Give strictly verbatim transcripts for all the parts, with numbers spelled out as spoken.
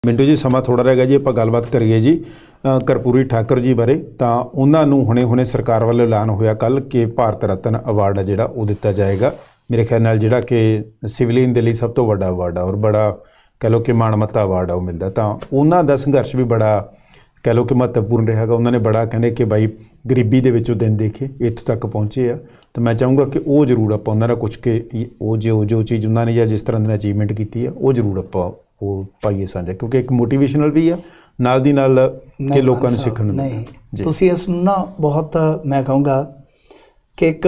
मिंटू जी समा थोड़ा रह गया जी, ਆਪਾਂ ਗੱਲਬਾਤ ਕਰੀਏ ਜੀ ਕਰਪੂਰੀ ਠਾਕੁਰ ਜੀ ਬਾਰੇ। ਤਾਂ ਉਹਨਾਂ ਨੂੰ ਹੁਣੇ ਹੁਣੇ ਸਰਕਾਰ ਵੱਲੋਂ ਐਲਾਨ ਹੋਇਆ ਕੱਲ ਕਿ ਭਾਰਤ ਰਤਨ ਅਵਾਰਡ ਆ ਜਿਹੜਾ ਉਹ ਦਿੱਤਾ ਜਾਏਗਾ। ਮੇਰੇ ਖਿਆਲ ਨਾਲ ਜਿਹੜਾ ਕਿ ਸਿਵਲੀਅਨ ਦੇ ਲਈ ਸਭ ਤੋਂ ਵੱਡਾ ਅਵਾਰਡ ਆ ਔਰ ਬੜਾ ਕਹਿ ਲਓ ਕਿ ਮਾਣਮੱਤਾ ਅਵਾਰਡ ਆ ਉਹ ਮਿਲਦਾ। ਤਾਂ ਉਹਨਾਂ ਦਾ ਸੰਘਰਸ਼ ਵੀ ਬੜਾ ਕਹਿ ਲਓ ਕਿ ਮਹੱਤਵਪੂਰਨ ਰਿਹਾਗਾ। ਉਹਨਾਂ ਨੇ ਬੜਾ ਕਹਿੰਦੇ ਕਿ ਬਾਈ ਗਰੀਬੀ ਦੇ ਵਿੱਚੋਂ ਦਿਨ ਦੇਖੇ ਇੱਥੋਂ ਤੱਕ ਪਹੁੰਚੇ ਆ। ਤਾਂ ਮੈਂ ਚਾਹੂੰਗਾ ਕਿ ਉਹ ਜ਼ਰੂਰ ਆਪਾਂ ਉਹਨਾਂ ਦਾ ਕੁਛ ਕਿ ਉਹ ਜੋ ਜੋ ਚੀਜ਼ ਉਹਨਾਂ ਨੇ ਜਾਂ ਜਿਸ ਤਰ੍ਹਾਂ ਦੀ ਅਚੀਵਮੈਂਟ ਕੀਤੀ ਆ ਉਹ ਜ਼ਰੂਰ ਆਪਾਂ ਉਹ ਪਾਈਏ ਸਾਂਝਾ, ਕਿਉਂਕਿ ਇੱਕ ਮੋਟੀਵੇਸ਼ਨਲ ਵੀ ਆ ਨਾਲ ਦੀ ਨਾਲ ਕਿ ਲੋਕਾਂ ਨੂੰ ਸਿੱਖਣ ਨੂੰ ਨਹੀਂ। ਤੁਸੀਂ ਇਸ ਨੂੰ ਨਾ ਬਹੁਤ ਮੈਂ ਕਹੂੰਗਾ ਕਿ ਇੱਕ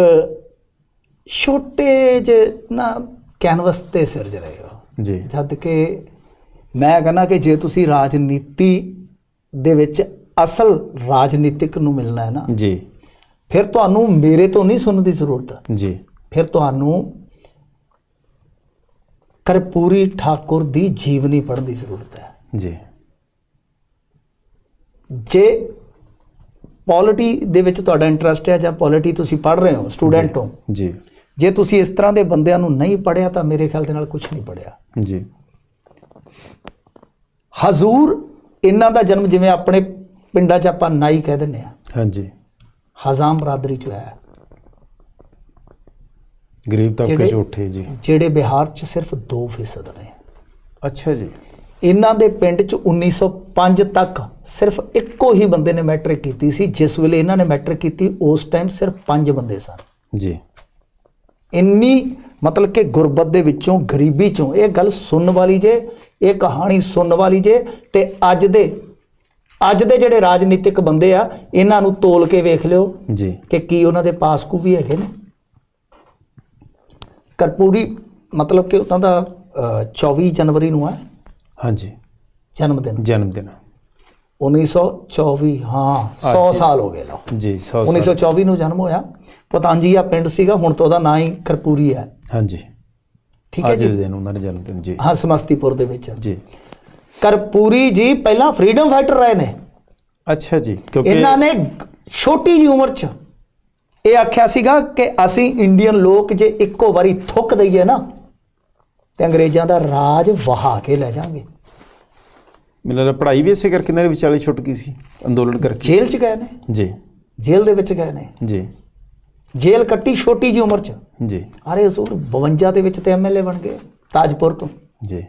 ਛੋਟੇ ਜਿਹੇ ਨਾ ਕੈਨਵਸ 'ਤੇ ਸਿਰਜ ਰਹੇ ਹੋ ਜੀ। ਜਦ ਕਿ ਮੈਂ ਕਹਿੰਦਾ ਕਿ ਜੇ ਤੁਸੀਂ ਰਾਜਨੀਤੀ ਦੇ ਵਿੱਚ ਅਸਲ ਰਾਜਨੀਤਿਕ ਨੂੰ ਮਿਲਣਾ ਹੈ ਨਾ ਜੀ, ਫਿਰ ਤੁਹਾਨੂੰ ਮੇਰੇ ਤੋਂ ਨਹੀਂ ਸੁਣਨ ਦੀ ਜ਼ਰੂਰਤ ਜੀ, ਫਿਰ ਤੁਹਾਨੂੰ ਕਰਪੂਰੀ ਠਾਕੁਰ ਦੀ ਜੀਵਨੀ ਪੜ੍ਹਨ ਦੀ ਜ਼ਰੂਰਤ ਹੈ ਜੀ। ਜੇ ਪੋਲਿਟੀ ਦੇ ਵਿੱਚ ਤੁਹਾਡਾ ਇੰਟਰਸਟ ਹੈ ਜਾਂ ਪੋਲਿਟੀ ਤੁਸੀਂ ਪੜ੍ਹ ਰਹੇ ਹੋ, ਸਟੂਡੈਂਟ ਹੋ ਜੀ, ਜੇ ਤੁਸੀਂ ਇਸ ਤਰ੍ਹਾਂ ਦੇ ਬੰਦਿਆਂ ਨੂੰ ਨਹੀਂ ਪੜ੍ਹਿਆ ਤਾਂ ਮੇਰੇ ਖਿਆਲ ਦੇ ਨਾਲ ਕੁਝ ਨਹੀਂ ਪੜ੍ਹਿਆ ਜੀ। ਹਜ਼ੂਰ ਇਹਨਾਂ ਦਾ ਜਨਮ ਜਿਵੇਂ ਆਪਣੇ ਪਿੰਡਾਂ 'ਚ ਆਪਾਂ ਨਾਈ ਕਹਿ ਦਿੰਦੇ ਹਾਂ ਹਾਂਜੀ, ਹਜ਼ਾਮ ਬਰਾਦਰੀ 'ਚ ਹੋਇਆ। ਗਰੀਬ ਤਬਕੇ 'ਚ ਉੱਠੇ ਜੀ, ਜਿਹੜੇ ਬਿਹਾਰ 'ਚ ਸਿਰਫ ਦੋ ਫੀਸਦ ਨੇ। ਅੱਛਾ ਜੀ। ਇਹਨਾਂ ਦੇ ਪਿੰਡ 'ਚ ਉੱਨੀ ਸੌ ਪੰਜ ਤੱਕ ਸਿਰਫ ਇੱਕੋ ਹੀ ਬੰਦੇ ਨੇ ਮੈਟ੍ਰਿਕ ਕੀਤੀ ਸੀ। ਜਿਸ ਵੇਲੇ ਇਹਨਾਂ ਨੇ ਮੈਟ੍ਰਿਕ ਕੀਤੀ ਉਸ ਟਾਈਮ ਸਿਰਫ ਪੰਜ ਬੰਦੇ ਸਨ ਜੀ। ਇੰਨੀ ਮਤਲਬ ਕਿ ਗੁਰਬਤ ਦੇ ਵਿੱਚੋਂ, ਗਰੀਬੀ 'ਚੋਂ, ਇਹ ਗੱਲ ਸੁਣਨ ਵਾਲੀ ਜੇ, ਇਹ ਕਹਾਣੀ ਸੁਣਨ ਵਾਲੀ ਜੇ। ਤੇ ਅੱਜ ਦੇ ਅੱਜ ਦੇ ਜਿਹੜੇ ਰਾਜਨੀਤਿਕ ਬੰਦੇ ਆ ਇਹਨਾਂ ਨੂੰ ਤੋਲ ਕੇ ਵੇਖ ਲਿਓ ਜੀ ਕਿ ਕੀ ਉਹਨਾਂ ਦੇ ਪਾਸਕੂ ਵੀ ਹੈਗੇ ਨੇ। ਕਰਪੂਰੀ ਮਤਲਬ ਕਿ ਉਹਨਾਂ ਦਾ ਚੌਵੀ ਜਨਵਰੀ ਨੂੰ ਹੈ ਹਾਂਜੀ ਜਨਮ ਦਿਨ ਜਨਮ ਦਿਨ ਉੱਨੀ ਸੌ ਚੌਵੀ। ਹਾਂ ਸੌ ਸਾਲ ਹੋ ਗਏ ਲਓ ਜੀ। ਉੱਨੀ ਸੌ ਚੌਵੀ ਨੂੰ ਜਨਮ ਹੋਇਆ। ਪਤੰਜੀਆ ਪਿੰਡ ਸੀਗਾ, ਹੁਣ ਤਾਂ ਉਹਦਾ ਨਾਂ ਹੀ ਕਰਪੂਰੀ ਹੈ ਹਾਂਜੀ। ਠੀਕ ਹੈ ਜੀ। ਅੱਜ ਦੇ ਦਿਨ ਉਹਨਾਂ ਦੇ ਜਨਮ ਦਿਨ ਜੀ। ਹਾਂ ਸਮਸਤੀਪੁਰ ਦੇ ਵਿੱਚ ਜੀ। ਕਰਪੂਰੀ ਜੀ ਪਹਿਲਾਂ ਫਰੀडम फाइटर ਰਹੇ ਨੇ। ਅੱਛਾ ਜੀ। ਕਿਉਂਕਿ ਇਹਨਾਂ ਨੇ ਛੋਟੀ ਜਿਹੀ ਉਮਰ 'ਚ ਇਹ ਆਖਿਆ ਸੀਗਾ ਕਿ ਅਸੀਂ ਇੰਡੀਅਨ ਲੋਕ ਜੇ ਇੱਕੋ ਵਾਰੀ ਥੁੱਕ ਦਈਏ ਨਾ ਤੇ ਅੰਗਰੇਜ਼ਾਂ ਦਾ ਰਾਜ ਵਹਾ ਕੇ ਲੈ ਜਾਵਾਂਗੇ। ਮੈਨੂੰ ਲੱਗਦਾ ਪੜ੍ਹਾਈ ਵੀ ਇਸੇ ਕਰਕੇ ਇਹਨਾਂ ਦੇ ਵਿਚਾਲੇ ਛੁੱਟ ਗਈ ਸੀ, ਅੰਦੋਲਨ ਕਰਕੇ। ਜੇਲ੍ਹ 'ਚ ਗਏ ਨੇ ਜੀ, ਜੇਲ੍ਹ ਦੇ ਵਿੱਚ ਗਏ ਨੇ ਜੀ। ਜੇਲ੍ਹ ਕੱਟੀ ਛੋਟੀ ਜਿਹੀ ਉਮਰ 'ਚ ਜੀ। ਅਰੇ ਹਜ਼ੂਰ ਬਵੰਜਾ ਦੇ ਵਿੱਚ ਤੇ ਐਮ ਐਲ ਏ ਬਣ ਗਏ ਤਾਜਪੁਰ ਤੋਂ ਜੀ।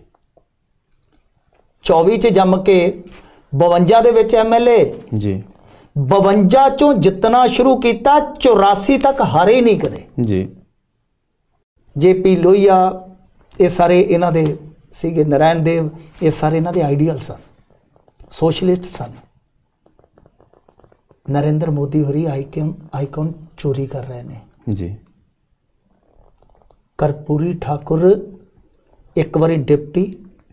ਚੌਵੀ 'ਚ ਜੰਮ ਕੇ ਬਵੰਜਾ ਦੇ ਵਿੱਚ ਐਮ ਐਲ ਏ ਜੀ। ਬਵੰਜਾ ਚੋਂ ਜਿੱਤਣਾ ਸ਼ੁਰੂ ਕੀਤਾ, ਚੁਰਾਸੀ ਤੱਕ ਹਾਰੇ ਨਹੀਂ ਕਦੇ ਜੀ। ਜੇ ਪੀ ਲੋਹੀਆ ਇਹ ਸਾਰੇ ਇਹਨਾਂ ਦੇ ਸੀਗੇ, ਨਰਾਇਣ ਦੇਵ ਇਹ ਸਾਰੇ ਇਹਨਾਂ ਦੇ ਆਈਡੀਅਲ ਸਨ, ਸੋਸ਼ਲਿਸਟ ਸਨ। ਨਰਿੰਦਰ ਮੋਦੀ ਹੋਰੀ ਆਈਕਨ ਆਈਕਨ ਚੋਰੀ ਕਰ ਰਹੇ ਨੇ ਜੀ। ਕਰਪੂਰੀ ਠਾਕੁਰ ਇੱਕ ਵਾਰੀ ਡਿਪਟੀ,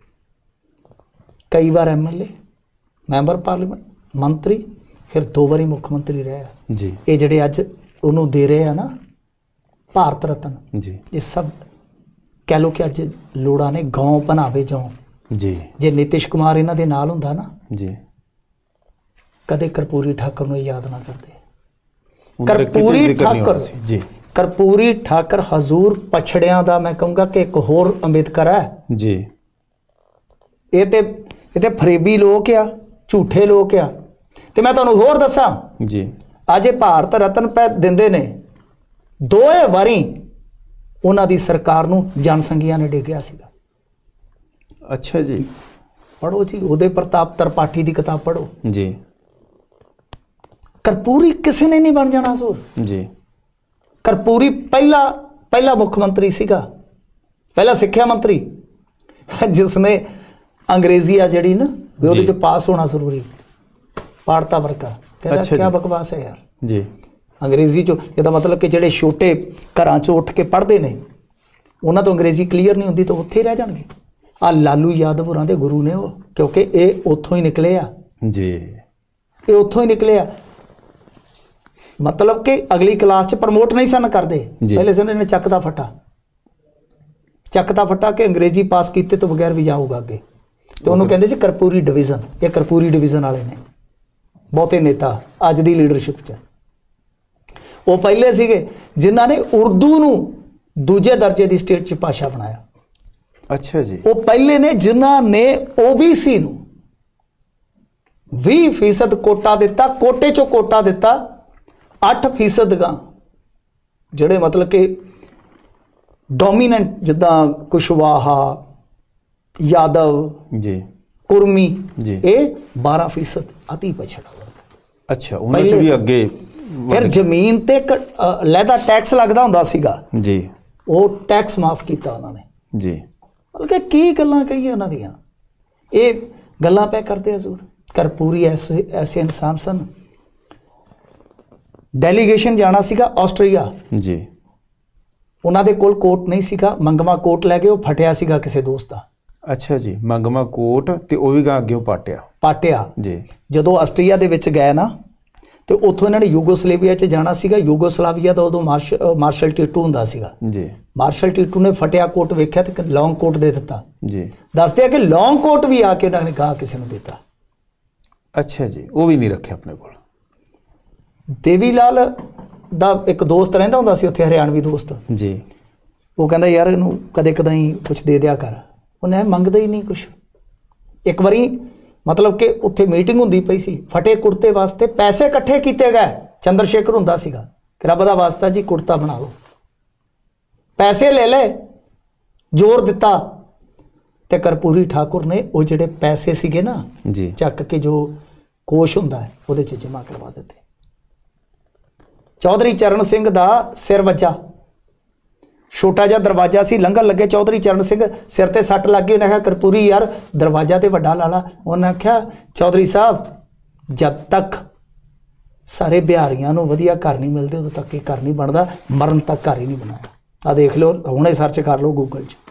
ਕਈ ਵਾਰ M L A, member parliament, ਮੰਤਰੀ, ਫਿਰ ਦੋ ਵਾਰੀ ਮੁੱਖ ਮੰਤਰੀ ਰਿਹਾ ਜੀ। ਇਹ ਜਿਹੜੇ ਅੱਜ ਉਹਨੂੰ ਦੇ ਰਹੇ ਆ ਨਾ ਭਾਰਤ ਰਤਨ ਜੀ, ਇਹ ਸਭ ਕਹਿ ਲਓ ਕਿ ਅੱਜ ਲੋੜਾਂ ਨੇ ਗਾਉਂ ਬਣਾਵੇ ਜੋਂ ਜੀ। ਜੇ ਨਿਤਿਸ਼ ਕੁਮਾਰ ਇਹਨਾਂ ਦੇ ਨਾਲ ਹੁੰਦਾ ਨਾ ਜੀ, ਕਦੇ ਕਰਪੂਰੀ ਠਾਕੁਰ ਨੂੰ ਯਾਦ ਨਾ ਕਰਦੇ। ਕਰਪੂਰੀ ਠਾਕੁਰ ਜੀ, ਕਰਪੂਰੀ ਠਾਕੁਰ ਹਜ਼ੂਰ ਪਛੜਿਆਂ ਦਾ ਮੈਂ ਕਹੂੰਗਾ ਕਿ ਇੱਕ ਹੋਰ ਅੰਬੇਦਕਰ ਹੈ ਜੀ। ਇਹ ਤੇ ਇਹ ਤੇ ਫਰੇਬੀ ਲੋਕ ਆ, ਝੂਠੇ ਲੋਕ ਆ। ਤੇ ਮੈਂ ਤੁਹਾਨੂੰ ਹੋਰ ਦੱਸਾਂ ਜੀ, ਅੱਜ ਇਹ ਭਾਰਤ ਰਤਨ ਪੈ ਦਿੰਦੇ ਨੇ, ਦੋਏ ਵਾਰੀ ਉਹਨਾਂ ਦੀ ਸਰਕਾਰ ਨੂੰ ਜਨਸੰਘੀਆਂ ਨੇ ਡੇਗਿਆ ਸੀਗਾ। ਅੱਛਾ ਜੀ। ਪੜ੍ਹੋ ਜੀ, ਉਹਦੇ ਪ੍ਰਤਾਪ ਤ੍ਰਿਪਾਠੀ ਦੀ ਕਿਤਾਬ ਪੜ੍ਹੋ ਜੀ। ਕਰਪੂਰੀ ਕਿਸੇ ਨੇ ਨਹੀਂ ਬਣ ਜਾਣਾ ਸੋ ਜੀ। ਕਰਪੂਰੀ ਪਹਿਲਾ ਪਹਿਲਾ ਮੁੱਖ ਮੰਤਰੀ ਸੀਗਾ, ਪਹਿਲਾ ਸਿੱਖਿਆ ਮੰਤਰੀ ਜਿਸ ਨੇ ਅੰਗਰੇਜ਼ੀ ਆ ਜਿਹੜੀ ਨਾ ਵੀ ਉਹਦੇ 'ਚ ਪਾਸ ਹੋਣਾ ਜ਼ਰੂਰੀ, ਪਾੜਤਾ ਵਰਕਾ। ਕਹਿੰਦਾ ਕਿਆ ਬਕਵਾਸ ਹੈ ਯਾਰ ਜੀ ਅੰਗਰੇਜ਼ੀ 'ਚੋਂ। ਇਹਦਾ ਮਤਲਬ ਕਿ ਜਿਹੜੇ ਛੋਟੇ ਘਰਾਂ 'ਚੋਂ ਉੱਠ ਕੇ ਪੜ੍ਹਦੇ ਨੇ ਉਹਨਾਂ ਤੋਂ ਅੰਗਰੇਜ਼ੀ ਕਲੀਅਰ ਨਹੀਂ ਹੁੰਦੀ ਤਾਂ ਉੱਥੇ ਹੀ ਰਹਿ ਜਾਣਗੇ। ਆਹ ਲਾਲੂ ਯਾਦਵ ਹੋਰਾਂ ਦੇ ਗੁਰੂ ਨੇ ਉਹ, ਕਿਉਂਕਿ ਇਹ ਉੱਥੋਂ ਹੀ ਨਿਕਲੇ ਆ ਜੀ। ਇਹ ਉੱਥੋਂ ਹੀ ਨਿਕਲੇ ਆ। ਮਤਲਬ ਕਿ ਅਗਲੀ ਕਲਾਸ 'ਚ ਪ੍ਰਮੋਟ ਨਹੀਂ ਸਨ ਕਰਦੇ, ਪਹਿਲੇ ਸਨ ਇਹਨੇ ਚੱਕ ਦਾ ਫੱਟਾ ਚੱਕ ਦਾ ਫੱਟਾ ਕਿ ਅੰਗਰੇਜ਼ੀ ਪਾਸ ਕੀਤੇ ਤੋਂ ਬਗੈਰ ਵੀ ਜਾਊਗਾ ਅੱਗੇ। ਤੇ ਉਹਨੂੰ ਕਹਿੰਦੇ ਸੀ ਕਰਪੂਰੀ ਡਿਵੀਜ਼ਨ। ਇਹ ਕਰਪੂਰੀ ਡਿਵੀਜ਼ਨ ਵਾਲੇ ਨੇ ਬਹੁਤੇ ਨੇਤਾ ਅੱਜ ਦੀ ਲੀਡਰਸ਼ਿਪ 'ਚ। ਉਹ ਪਹਿਲੇ ਸੀਗੇ ਜਿਨ੍ਹਾਂ ਨੇ ਉਰਦੂ ਨੂੰ ਦੂਜੇ ਦਰਜੇ ਦੀ ਸਟੇਟ 'ਚ ਭਾਸ਼ਾ ਬਣਾਇਆ। ਅੱਛਾ ਜੀ। ਉਹ ਪਹਿਲੇ ਨੇ ਜਿਨ੍ਹਾਂ ਨੇ ਓਬੀਸੀ ਨੂੰ ਵੀਹ ਫੀਸਦ ਕੋਟਾ ਦਿੱਤਾ, ਕੋਟੇ ਚੋਂ ਕੋਟਾ ਦਿੱਤਾ ਅੱਠ ਫੀਸਦ ਗਾ ਜਿਹੜੇ ਮਤਲਬ ਕਿ ਡੋਮੀਨੈਂਟ, ਜਿੱਦਾਂ ਕੁਸ਼ਵਾਹਾ, ਯਾਦਵ ਜੀ, ਕੁਰਮੀ ਜੀ, ਇਹ ਬਾਰਾਂ ਫੀਸਦ ਅਤੀ ਪਛੜਾ। ਅੱਛਾ, ਉਹਨਾਂ ਚ ਵੀ ਅੱਗੇ ਫਿਰ ਜ਼ਮੀਨ ਤੇ ਲਹਿਦਾ ਟੈਕਸ ਲੱਗਦਾ ਹੁੰਦਾ ਸੀਗਾ ਜੀ, ਉਹ ਟੈਕਸ ਮਾਫ ਕੀਤਾ ਉਹਨਾਂ ਨੇ ਜੀ। ਬਲਕਿ ਕੀ ਗੱਲਾਂ ਕਹੀਏ ਉਹਨਾਂ ਦੀਆਂ, ਇਹ ਗੱਲਾਂ ਪੈ ਕਰਦੇ ਹਜ਼ੂਰ। ਕਰਪੂਰੀ ਐਸੇ ਐਸੇ ਇਨਸਾਨ ਸਨ। ਡੈਲੀਗੇਸ਼ਨ ਜਾਣਾ ਸੀਗਾ ਆਸਟਰੀਆ ਜੀ, ਉਹਨਾਂ ਦੇ ਕੋਲ ਕੋਟ ਨਹੀਂ ਸੀਗਾ, ਮੰਗਵਾ ਕੋਟ ਲੈ ਕੇ ਉਹ ਫਟਿਆ ਸੀਗਾ ਕਿਸੇ ਦੋਸਤ ਦਾ। ਅੱਛਾ ਜੀ, ਮੰਗਵਾ ਕੋਟ ਤੇ ਉਹ ਵੀ ਗਾ ਅੱਗੇ ਉਹ ਪਾਟਿਆ ਪਾਟਿਆ ਜੀ। ਜਦੋਂ ਆਸਟਰੀਆ ਦੇ ਵਿੱਚ ਗਏ ਨਾ ਤੇ ਉੱਥੋਂ ਇਹਨਾਂ ਨੇ ਯੂਗੋਸਲੇਵੀਆ 'ਚ ਜਾਣਾ ਸੀਗਾ। ਯੂਗੋਸਲਾਵੀਆ ਦਾ ਉਦੋਂ ਮਾਰਸ਼ ਮਾਰਸ਼ਲ ਟੀਟੂ ਹੁੰਦਾ ਸੀਗਾ ਜੀ। ਮਾਰਸ਼ਲ ਟੀਟੂ ਨੇ ਫਟਿਆ ਕੋਟ ਵੇਖਿਆ ਤੇ ਲੌਂਗ ਕੋਟ ਦੇ ਦਿੱਤਾ ਜੀ। ਦੱਸਦੇ ਆ ਕਿ ਲੌਂਗ ਕੋਟ ਵੀ ਆ ਕੇ ਇਹਨਾਂ ਨੇ ਕਹਾ ਕਿਸੇ ਨੂੰ ਦਿੱਤਾ। ਅੱਛਾ ਜੀ, ਉਹ ਵੀ ਨਹੀਂ ਰੱਖਿਆ ਆਪਣੇ ਕੋਲ। ਦੇਵੀ ਲਾਲ ਦਾ ਇੱਕ ਦੋਸਤ ਰਹਿੰਦਾ ਹੁੰਦਾ ਸੀ ਉੱਥੇ, ਹਰਿਆਣਵੀ ਦੋਸਤ ਜੀ। ਉਹ ਕਹਿੰਦਾ ਯਾਰ ਇਹਨੂੰ ਕਦੇ ਕਦਾਈ ਕੁਛ ਦੇ ਦਿਆ ਕਰ। ਉਹਨੇ ਮੰਗਦਾ ਹੀ ਨਹੀਂ ਕੁਛ। ਇੱਕ ਵਾਰੀ ਮਤਲਬ ਕਿ ਉੱਥੇ ਮੀਟਿੰਗ ਹੁੰਦੀ ਪਈ ਸੀ, ਫਟੇ ਕੁੜਤੇ ਵਾਸਤੇ ਪੈਸੇ ਇਕੱਠੇ ਕੀਤੇ ਗਏ। ਚੰਦਰ ਸ਼ੇਖਰ ਹੁੰਦਾ ਸੀਗਾ ਕਿ ਰੱਬ ਦਾ ਵਾਸਤਾ ਜੀ ਕੁੜਤਾ ਬਣਾ ਲਓ, ਪੈਸੇ ਲੈ ਲੈ, ਜ਼ੋਰ ਦਿੱਤਾ ਤੇ ਕਰਪੂਰੀ ਠਾਕੁਰ ਨੇ ਉਹ ਜਿਹੜੇ ਪੈਸੇ ਸੀਗੇ ਨਾ ਜੀ, ਚੱਕ ਕੇ ਜੋ ਕੋਸ਼ ਹੁੰਦਾ ਹੈ ਉਹਦੇ 'ਚ ਜਮ੍ਹਾਂ ਕਰਵਾ ਦਿੱਤੇ। ਚੌਧਰੀ ਚਰਨ ਸਿੰਘ ਦਾ ਸਿਰ ਵੱਜਾ, ਛੋਟਾ ਜਿਹਾ ਦਰਵਾਜ਼ਾ ਸੀ, ਲੰਘਣ ਲੱਗੇ ਚੌਧਰੀ ਚਰਨ ਸਿੰਘ ਸਿਰ ਤੇ ਸੱਟ ਲੱਗ ਗਈ। ਉਹਨੇ ਆਖਿਆ ਕਰਪੂਰੀ ਯਾਰ ਦਰਵਾਜ਼ਾ ਤੇ ਵੱਡਾ ਲਾ ਲਾ। ਉਹਨੇ ਆਖਿਆ ਚੌਧਰੀ ਸਾਹਿਬ ਜਦ ਤੱਕ ਸਾਰੇ ਬਿਹਾਰੀਆਂ ਨੂੰ ਵਧੀਆ ਘਰ ਨਹੀਂ ਮਿਲਦੇ ਉਦੋਂ ਤੱਕ ਇਹ ਘਰ ਨਹੀਂ ਬਣਦਾ, ਮਰਨ ਤੱਕ ਘਰ ਹੀ ਨਹੀਂ ਬਣਾਇਆ। ਆ ਦੇਖ ਲਓ, ਹੁਣੇ ਸਰਚ ਕਰ ਲਓ ਗੂਗਲ 'ਚ।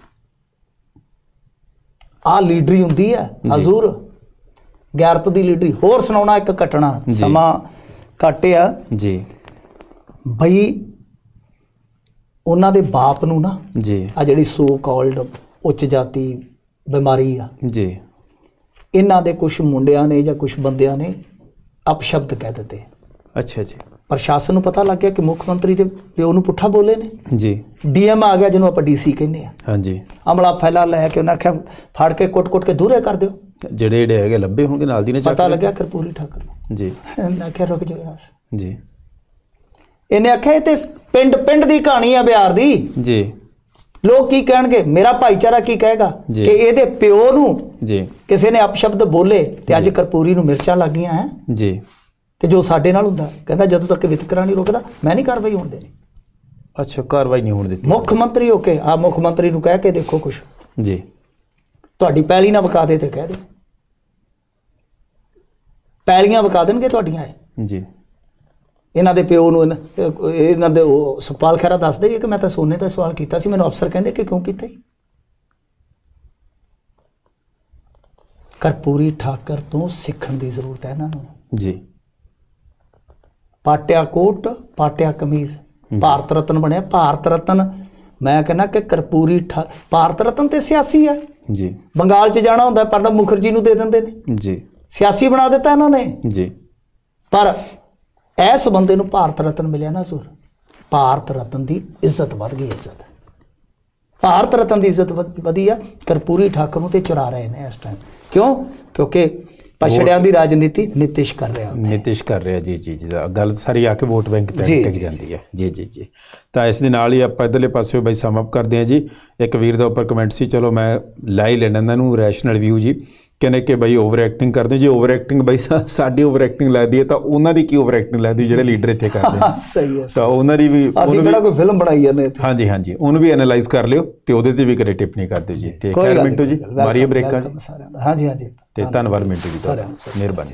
ਆਹ ਲੀਡਰੀ ਹੁੰਦੀ ਹੈ ਹਜ਼ੂਰ, ਗੈਰਤ ਦੀ ਲੀਡਰੀ। ਹੋਰ ਸੁਣਾਉਣਾ ਇੱਕ ਘਟਨਾ, ਸਮਾਂ ਘੱਟ ਆ ਜੀ। ਬਈ ਉਹਨਾਂ ਦੇ ਬਾਪ ਨੂੰ ਨਾ ਜੀ, ਆ ਜਿਹੜੀ ਸੋ ਕਾਲਡ ਉੱਚ ਜਾਤੀ ਬਿਮਾਰੀ ਆ ਜੀ, ਇਹਨਾਂ ਦੇ ਕੁਝ ਮੁੰਡਿਆਂ ਨੇ ਜਾਂ ਕੁਝ ਬੰਦਿਆਂ ਨੇ ਅਪਸ਼ਬਦ ਕਹਿ ਦਿੱਤੇ। ਅੱਛਾ ਜੀ। ਪ੍ਰਸ਼ਾਸਨ ਨੂੰ ਪਤਾ ਲੱਗ ਗਿਆ ਕਿ ਮੁੱਖ ਮੰਤਰੀ ਦੇ ਪਿਓ ਨੂੰ ਪੁੱਠਾ ਬੋਲੇ ਨੇ ਜੀ। ਡੀਐਮ ਆ ਗਿਆ ਜਿਹਨੂੰ ਆਪਾਂ ਡੀਸੀ ਕਹਿੰਦੇ ਆ। ਹਾਂਜੀ। ਅਮਲਾ ਫੈਲਾ ਲੈ ਕੇ ਉਹਨਾਂ ਆਖਿਆ ਫੜ ਕੇ ਕੁੱਟ-ਕੁੱਟ ਕੇ ਦੂਰੇ ਕਰ ਦਿਓ। ਜਿਹੜੇ ਜਿਹੜੇ ਹੈਗੇ ਲੱਭੇ ਹੋਣਗੇ ਨਾਲ ਦੀ ਨੇ ਪਤਾ ਲੱਗਿਆ ਕਰਪੂਰੀ ਠਾਕੁਰ ਜੀ। ਮੈਂ ਆਖਿਆ ਰੁਕ ਜਾਓ ਯਾਰ ਜੀ। ਇਹਨੇ ਆਖਿਆ ਇਹ ਤੇ ਪਿੰਡ ਪਿੰਡ ਦੀ ਕਹਾਣੀ ਆ ਬਿਹਾਰ ਦੀ ਜੀ। ਲੋਕ ਕੀ ਕਹਿਣਗੇ, ਮੇਰਾ ਭਾਈਚਾਰਾ ਕੀ ਕਹੇਗਾ ਕਿ ਇਹਦੇ ਪਿਓ ਨੂੰ ਜੀ ਕਿਸੇ ਨੇ ਅਪਸ਼ਬਦ ਬੋਲੇ ਤੇ ਅੱਜ ਕਰਪੂਰੀ ਨੂੰ ਮਿਰਚਾਂ ਲੱਗ ਗਈਆਂ ਹੈ ਜੀ। ਤੇ ਜੋ ਸਾਡੇ ਨਾਲ ਹੁੰਦਾ, ਕਹਿੰਦਾ ਜਦੋਂ ਤੱਕ ਵਿਤਕਰਾ ਨਹੀਂ ਰੁਕਦਾ ਮੈਂ ਨਹੀਂ ਕਾਰਵਾਈ ਹੋਣ ਦੇਣੀ। ਅੱਛਾ, ਕਾਰਵਾਈ ਨਹੀਂ ਹੋਣ ਦਿੱਤੀ। ਮੁੱਖ ਮੰਤਰੀ ਹੋ ਕੇ ਆ ਮੁੱਖ ਮੰਤਰੀ ਨੂੰ ਕਹਿ ਕੇ ਦੇਖੋ ਕੁਛ ਜੀ, ਤੁਹਾਡੀ ਪੈਲੀ ਨਾ ਵਿਕਾ ਦੇ ਤੇ ਕਹਿ ਦੇ, ਪੈਲੀਆਂ ਵਿਕਾ ਦੇਣਗੇ ਤੁਹਾਡੀਆਂ ਇਹ ਜੀ। ਇਹਨਾਂ ਦੇ ਪਿਓ ਨੂੰ ਇਹਨਾਂ ਦੇ ਸੁਖਪਾਲ ਖਹਿਰਾ ਦੱਸਦੇ ਕਿ ਮੈਂ ਤਾਂ ਸੋਨੇ ਦਾ ਸਵਾਲ ਕੀਤਾ ਸੀ, ਮੈਨੂੰ ਅਫਸਰ ਕਹਿੰਦੇ ਕਿ ਕਿਉਂ ਕੀਤਾ। ਕਰਪੂਰੀ ਠਾਕੁਰ ਤੋਂ ਸਿੱਖਣ ਦੀ ਜ਼ਰੂਰਤ ਹੈ ਇਹਨਾਂ ਨੂੰ ਜੀ। ਪਾਟਿਆ ਕੋਟ, ਪਾਟਿਆ ਕਮੀਜ਼, ਭਾਰਤ ਰਤਨ ਬਣਿਆ। ਭਾਰਤ ਰਤਨ ਮੈਂ ਕਹਿੰਦਾ ਕਿ ਕਰਪੂਰੀ ਠਾ ਭਾਰਤ ਰਤਨ ਤੇ ਸਿਆਸੀ ਹੈ ਜੀ। ਬੰਗਾਲ 'ਚ ਜਾਣਾ ਹੁੰਦਾ ਪ੍ਰਣਬ ਮੁਖਰਜੀ ਨੂੰ ਦੇ ਦਿੰਦੇ ਨੇ ਜੀ, ਸਿਆਸੀ ਬਣਾ ਦਿੱਤਾ ਇਹਨਾਂ ਨੇ ਜੀ। ਪਰ ਇਸ ਬੰਦੇ ਨੂੰ ਭਾਰਤ ਰਤਨ ਮਿਲਿਆ ਨਾ ਸੁਰ, ਭਾਰਤ ਰਤਨ ਦੀ ਇੱਜ਼ਤ ਵੱਧ ਗਈ। ਇੱਜ਼ਤ ਭਾਰਤ ਰਤਨ ਦੀ ਇੱਜ਼ਤ ਵਧੀ ਆ। ਕਰਪੂਰੀ ਠਾਕੁਰ ਨੂੰ ਤੇ ਚੁਰਾ ਰਹੇ ਨੇ ਇਸ ਟਾਈਮ। ਕਿਉਂ? ਕਿਉਂਕਿ ਪਛੜਿਆਂ ਦੀ ਰਾਜਨੀਤੀ ਨਿਤਿਸ਼ ਕਰ ਰਿਹਾ ਨਿਤਿਸ਼ ਕਰ ਰਿਹਾ ਜੀ ਜੀ ਜੀ। ਗੱਲ ਸਾਰੀ ਆ ਕੇ ਵੋਟ ਬੈਂਕ ਤੇ ਟਿਕ ਜਾਂਦੀ ਹੈ ਜੀ ਜੀ ਜੀ। ਤਾਂ ਇਸ ਦੇ ਨਾਲ ਹੀ ਆਪਾਂ ਇੱਧਰਲੇ ਪਾਸੇ ਬਾਈ ਸਮ ਅਪ ਕਰਦੇ ਹਾਂ ਜੀ। ਇੱਕ ਵੀਰ ਦਾ ਉੱਪਰ ਕਮੈਂਟ ਸੀ, ਚਲੋ ਮੈਂ ਲਾ ਹੀ ਲੈਣਾ ਇਹਨਾਂ ਨੂੰ, ਰੈਸ਼ਨਲ ਵਿਊ ਜੀ। ਕਹਿੰਦੇ ਕਿ ਬਾਈ ਓਵਰ ਐਕਟਿੰਗ ਕਰਦੇ ਜੀ। ਓਵਰ ਐਕਟਿੰਗ ਬਾਈ ਸਾਡੀ ਓਵਰ ਐਕਟਿੰਗ ਲੱਗਦੀ ਹੈ ਤਾਂ ਉਹਨਾਂ ਦੀ ਕੀ ਓਵਰ ਐਕਟਿੰਗ ਲੱਗਦੀ ਜਿਹੜੇ ਲੀਡਰ ਇੱਥੇ ਕਰਦੇ ਆ। ਸਹੀ ਹੈ। ਤਾਂ ਉਹਨਾਂ ਦੀ ਵੀ ਅਸੀਂ ਕਿਹੜਾ ਕੋਈ ਫਿਲਮ ਬਣਾਈ ਜਾਂਦੇ ਇੱਥੇ। ਹਾਂਜੀ ਹਾਂਜੀ, ਉਹਨੂੰ ਵੀ ਐਨਾਲਾਈਜ਼ ਕਰ ਲਿਓ ਤੇ ਉਹਦੇ ਤੇ ਵੀ ਕਰੇ ਟਿੱਪਣੀ ਕਰ ਦਿਓ ਜੀ। ਤੇ ਖੈਰ ਮਿੰਟੂ ਜੀ, ਮਾਰੀਏ ਬ੍ਰੇਕਾਂ ਜੀ। ਹਾਂਜੀ ਹਾਂਜੀ, ਤੇ ਧੰਨਵਾਦ ਮਿੰਟੂ ਜੀ, ਮਿਹਰਬਾਨੀ।